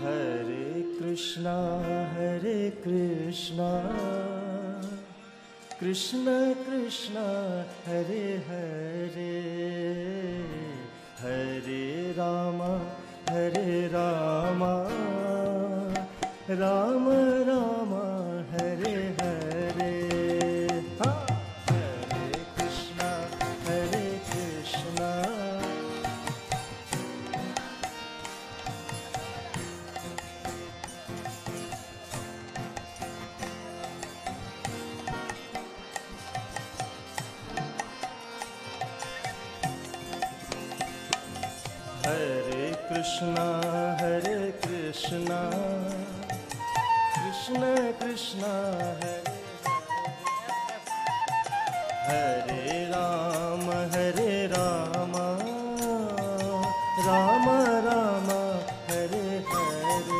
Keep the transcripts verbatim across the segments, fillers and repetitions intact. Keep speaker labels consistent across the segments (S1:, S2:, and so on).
S1: Hare Krishna, Hare Krishna, Krishna Krishna, Hare Hare, Hare Rama, Hare Rama, Rama Rama, Hare Hare. Hare Krishna, Hare Krishna. Hare Krishna, Hare Krishna, Krishna Krishna, Hare Hare, Hare Rama, Hare Rama, Rama Rama, Hare Hare,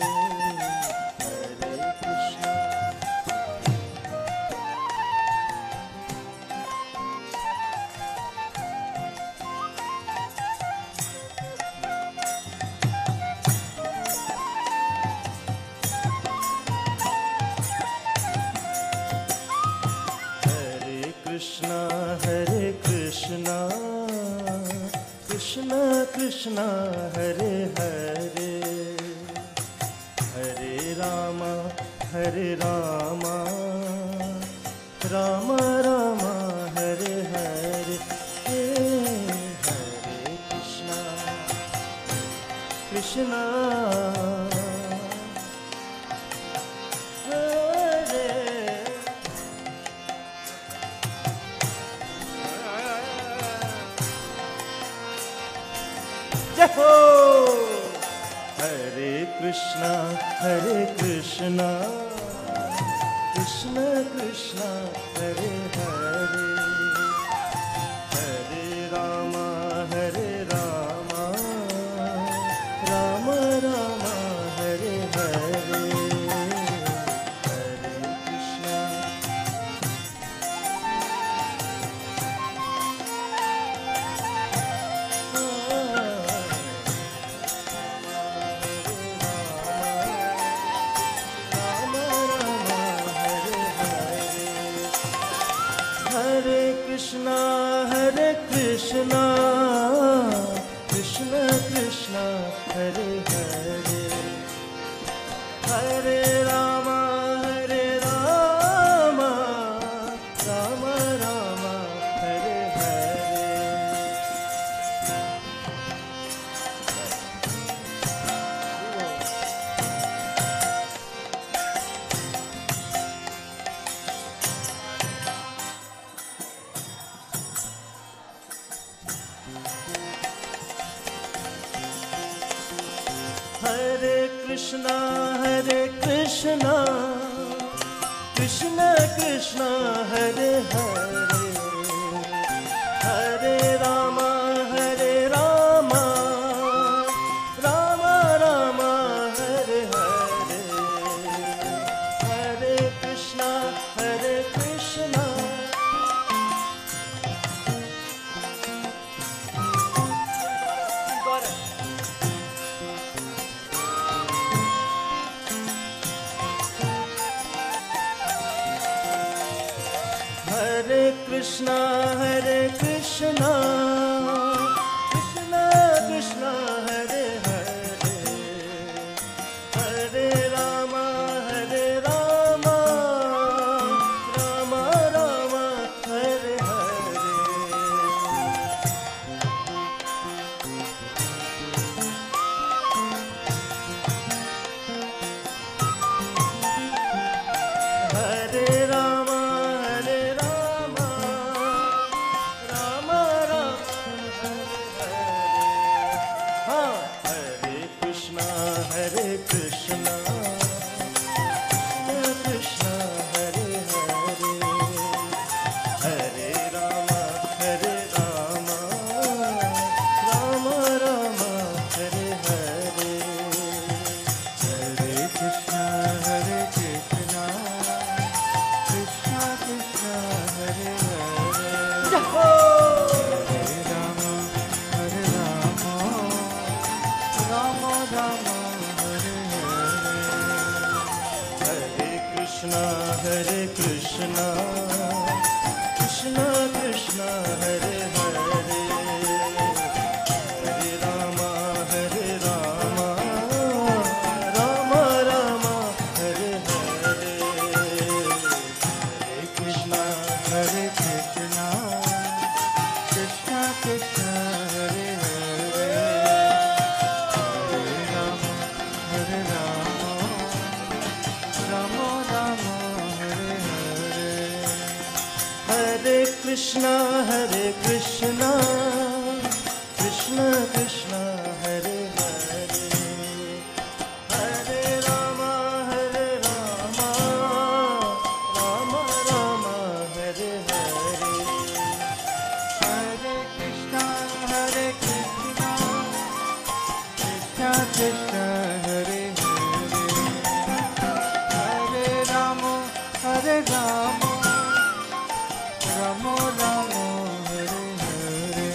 S1: Hare Krishna. Krishna, Hare Krishna, Krishna Krishna, Hare Hare, Hare Rama, Hare Rama, Rama Rama, Hare Hare, Hare Krishna, Krishna. Hare Krishna, Hare Krishna, Krishna Krishna, Hare Hare, Hare Rama, Hare Rama, Rama Rama, Hare Hare, Hare Krishna. Krishna, Hare Krishna, Krishna Krishna, Hare Hare, Hare Rama, Hare Rama, Rama Rama, Hare Hare. Hare Krishna, Hare Krishna, Krishna Krishna, Hare Hare, Hare Rama, Hare Rama, Rama Rama, Hare Hare, Hare Krishna, Hare Krishna. Hare Krishna, Hare Krishna, Krishna Krishna, Hare Hare, Hare Rama, Hare Rama, Rama Rama, Hare Hare. Hare Rama, Hare Rama, Rama Rama, Hare Hare. Ha, Hare Krishna, Hare Krishna, Krishna Krishna, Hare Hare, Hare Rama, Hare Rama, Rama Rama, Hare Hare, Hare Krishna, Hare Krishna, Krishna Krishna, Hare Hare, Hare Rama, Hare Rama, Rama Rama, Hare Krishna, Hare Krishna, Krishna Krishna, Hare Hare, Hare Rama, Hare Rama, Rama Rama, Hare Hare, Hare Krishna, Hare Krishna, Krishna Krishna, Hare Hare, Hare Rama, Hare Rama, Rama Rama, Hare Hare. Hare Krishna, Hare Krishna, Krishna Krishna, Hare Hare, Hare Rama, Hare Rama, Rama Rama, Hare Hare. Hare Krishna, Hare Krishna, Krishna Krishna, Hare Hare, Hare Rama, Hare Rama, Rama Rama, Hare Hare.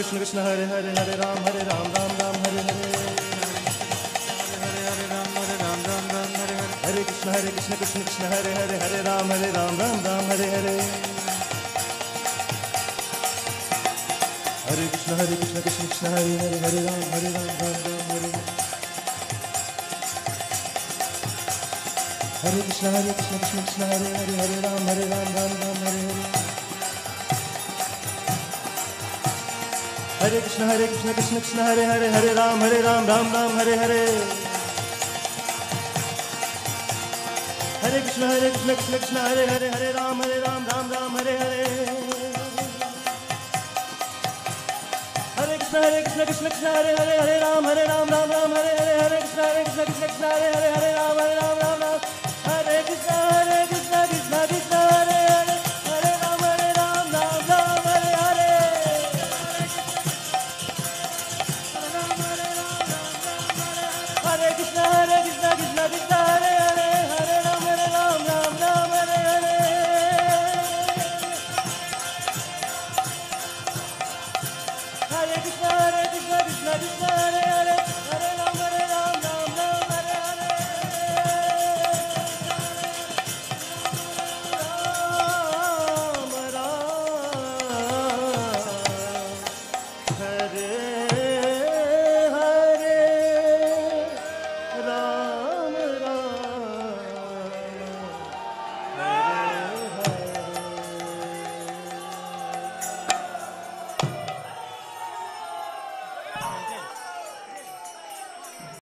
S2: Krishna Krishna Hare Hare Hare Ram Hare Ram Ram Ram Hare Hare Hare Krishna Hare Krishna Krishna Krishna Hare Hare Hare Ram Hare Ram Ram Ram Hare Hare Hare Krishna Hare Krishna Krishna Krishna Hare Hare Hare Ram Hare Ram Ram Ram Hare Hare Hare Krishna Hare Krishna Krishna Krishna Hare Hare Hare Ram Hare Ram Ram Ram Hare Hare Hare Krishna Hare Krishna Krishna Krishna Hare Hare Hare Ram Hare Ram Ram Ram Hare Hare Hare Krishna Hare Krishna Krishna Krishna Hare Hare Hare Ram Hare Ram Ram Ram Hare Hare Hare Krishna Hare Krishna Krishna Krishna Hare Hare Hare Ram Hare Ram Ram Ram Hare Hare Hare Krishna Hare Krishna Krishna Krishna Hare Hare Hare Ram Hare Ram Ram Ram Hare Krishna Hare Krishna Krishna Krishna Hare Hare Hare Ram Hare Ram Ram Ram Hare Hare Hare Krishna Hare Krishna Krishna Krishna Hare Hare Hare Ram Hare Ram Ram Ram Hare Hare Hare Krishna Hare Krishna Krishna Krishna Hare Hare Hare